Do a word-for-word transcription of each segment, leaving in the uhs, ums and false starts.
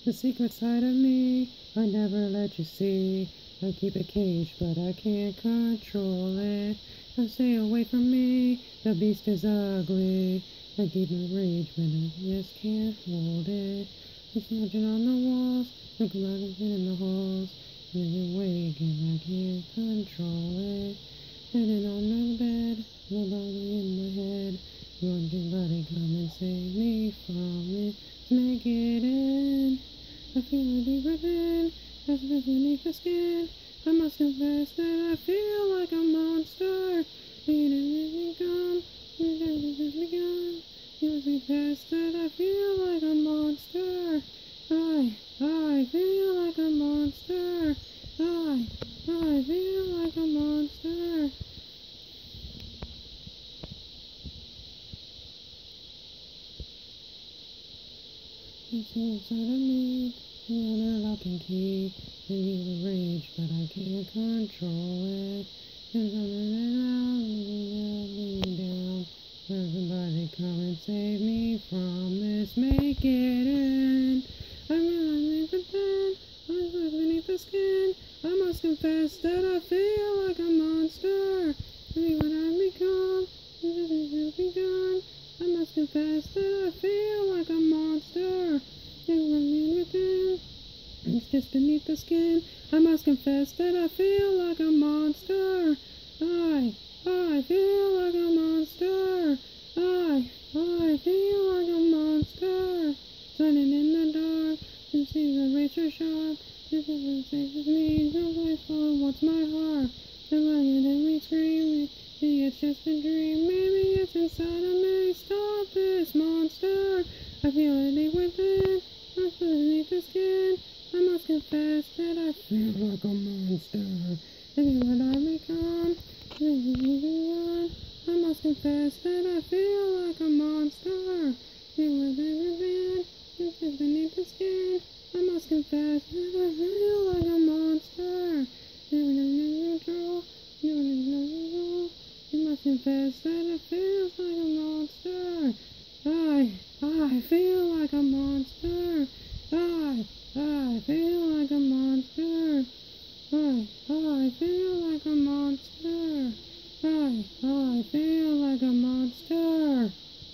The secret side of me, I never let you see. I keep it caged, but I can't control it. I stay away from me, the beast is ugly. I keep my rage, but I just can't hold it. I'm smudging on the walls, looking like in the halls. Getting awake and I can't control it. Sitting on the bed, no bother in my head. Won't anybody come and save me from it? Make it in. I feel it deep within, as if beneath the skin. I must confess that I feel like a monster. Needing to become, needing to begun. You must confess that I feel like a monster. I, I feel like a monster. I, I feel like a monster. It's inside of me, another lock and key. I use a rage, but I can't control it. There's something around me, me down. Everybody come and save me from this. Make it in. I'm really pretend. I'm just beneath the skin. I must confess that I feel like a monster. See what I've become. This has begun. I must confess that I feel like a monster. It's just beneath the skin. I must confess that I feel like a monster. I, I feel like a monster. I, I feel like a monster. Standing in the dark, and see the razor sharp. This is what saves me. No place for what's my heart. The lion and me screaming. Maybe it's just a dream. Maybe it's inside of me. Stop this monster. I feel it deep within. I feel beneath the skin. I must confess that I feel like a monster. Maybe what I become. I must confess that I feel like a monster. Feel within, it's just beneath the skin. I must confess that I feel like a monster. Never neutral, never neutral. You must confess that it feels like a monster. I, I feel like a monster. I, I feel like a monster. I, I feel like a monster. I, I feel like a monster.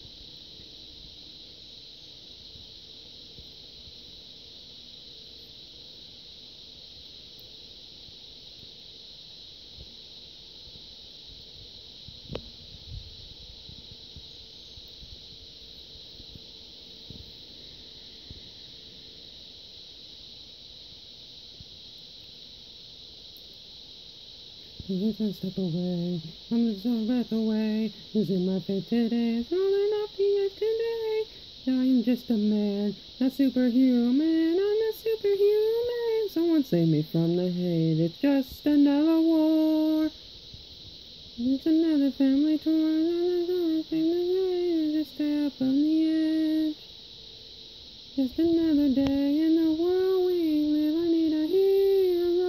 Just one step away, I'm just one breath away, losing my faith today, it's rolling off the edge today. I am just a man, not superhuman, I'm not superhuman. Someone save me from the hate, it's just another war. It's another family tour, another thing to say, just stay up on the edge. Just another day in the world we live, I need a hero.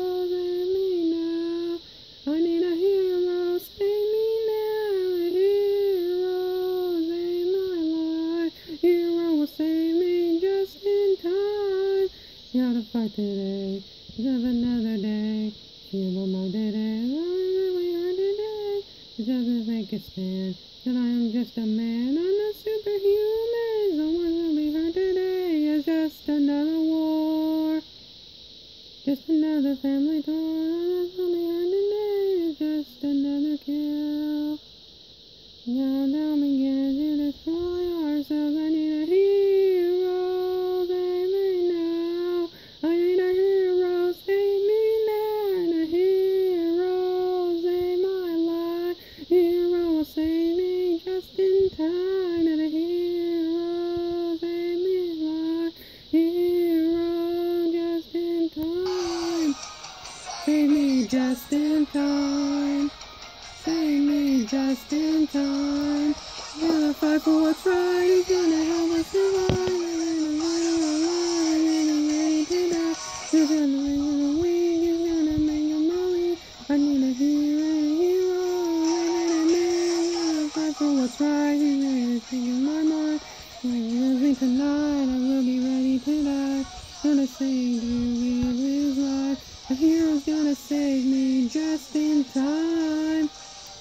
I need a hero, save me now, a hero, save my life, hero will save me just in time. Gotta fight today, just another day, feel on my today, I'm really hard today, it doesn't make it stand, that I am just a man, I'm not superhuman, someone will be hurt today, it's just another war, just another family tour, I'm only hurt today, just another kill. Now down again to destroy ourselves. I need a hero, save me now. I need a hero, save me now. And a hero, save my life. Hero will save me just in time. And a hero, save me life. Hero, just in time. Save me just in time. Save me just in time. Gonna fight for what's right. He's gonna help us survive. We're ready to die. He's gonna make a weak. He's gonna make a molly. I need a hero, a hero. I'm gonna fight for what's right. He's ready to take in my mind. When you lose me tonight, I will be ready to die. gonna save to give his life. A hero's gonna save me just in time.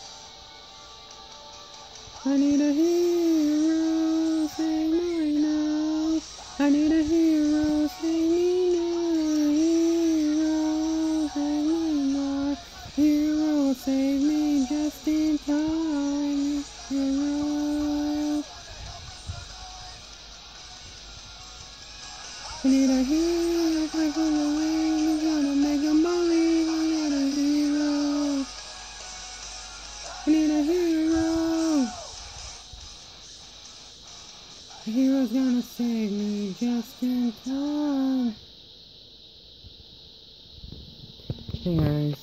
I need a hero, save me now. I need a hero, save me now. Hero, save me now. Hero, save me just in time. Hero. I need a hero, fight for the wings, gonna make them believe. I need a hero. I need a hero. A hero's gonna save me just in time. Hey guys.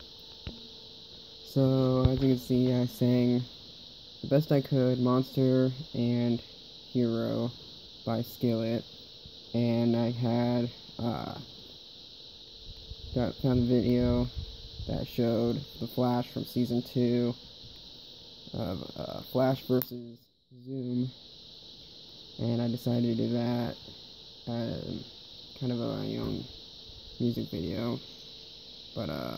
So, as you can see, I sang the best I could, Monster and Hero by Skillet. And I had, uh, got, found a video that showed the Flash from Season two of uh, Flash versus Zoom. And I decided to do that as kind of a, my own music video. But, uh,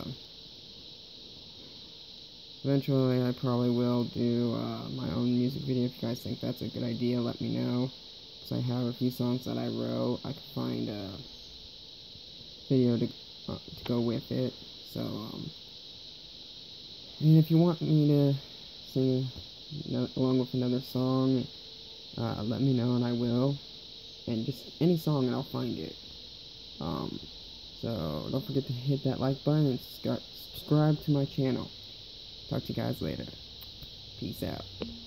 eventually I probably will do uh, my own music video. If you guys think that's a good idea, let me know. Because I have a few songs that I wrote. I could find a video to, uh, to go with it. So, um, and if you want me to sing no, along with another song, uh, let me know and I will. And just any song and I'll find it. Um, so don't forget to hit that like button and subscribe to my channel. Talk to you guys later. Peace out.